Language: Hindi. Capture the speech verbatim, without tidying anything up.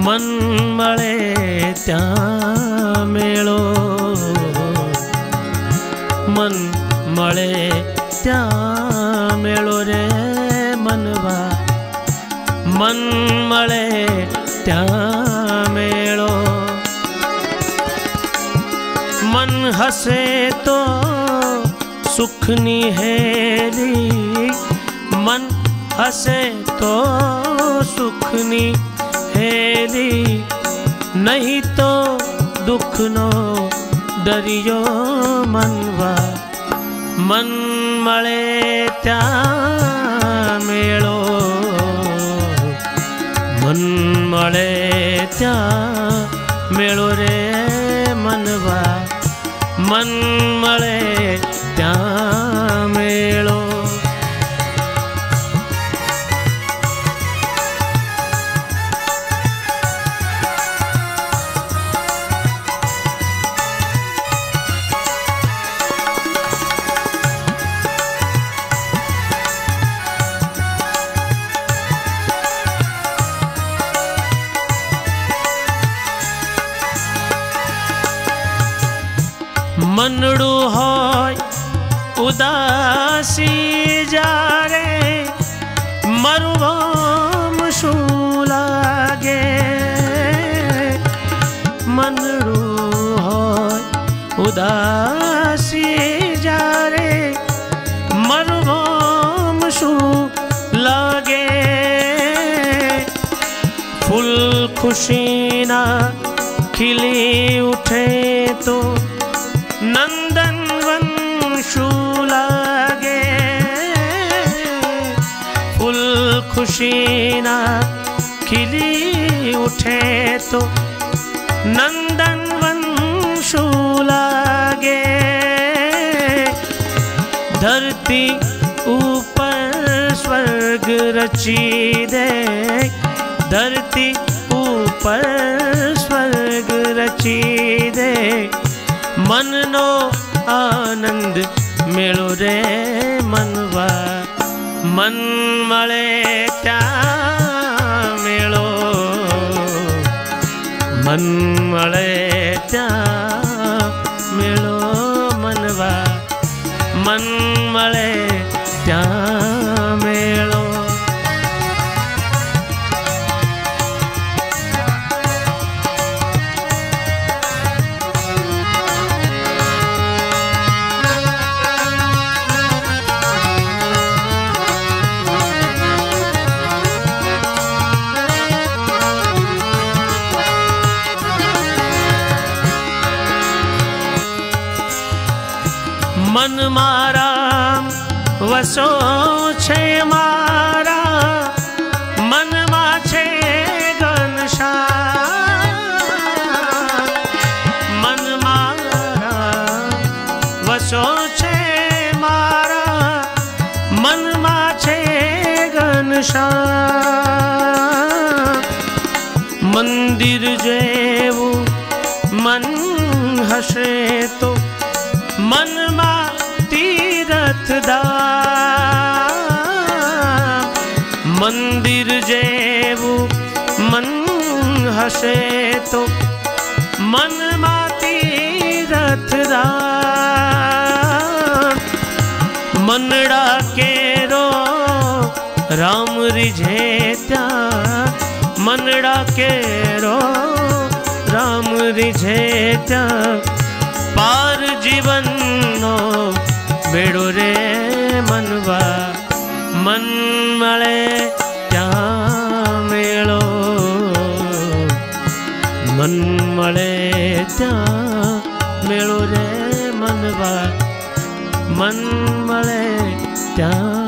मन मळे त्यां मेळो, मन मळे त्यां मेळो रे मनवा, मन मळे त्यां मेळो। मन हसे तो सुखनी हेली, मन हसे तो सुखनी हेली, नहीं तो दुख नो दरियो मनवा, मन मळे त्यां मेळो, मन मळे त्यां मेळो रे मनवा, मन मळे त्यां मेळो। मनडू होय उदासी जारे, मरुभूम शू लागे, मनडू होय उदासी जारे, मरुभूम शू लागे, फूल खुशीना खिली उठे तो नंदन वंशु लागे, फूल खुशीना खिली उठे तो नंदन वंशु लागे, धरती ऊपर स्वर्ग रची दे, धरती ऊपर स्वर्ग रची दे, मन नो आनंद मेळो रे मनवा, मन मळे त्यां मेळो, मन मळे त्यां मेळो मनवा, मन मळे त्यां मेळो। मन मारा वसो छे मारा, मन मा छे घनश्याम, मन मारा वसो छे मारा, मन मा छे घनश्याम, मंदिर जेवू मन हसे तो मन मा तीरथ धाम, मंदिर जेवू मन हसे तो मन मा तीरथ धाम, मनड़ा केरो राम रिझे त्या, मनड़ा केरो राम रिझे त्या, पार जीवन नो बेड़ो रे मनवा, मन मळे त्यां मेळो, मन मळे त्यां मेळो रे मनवा, मन मळे त्यां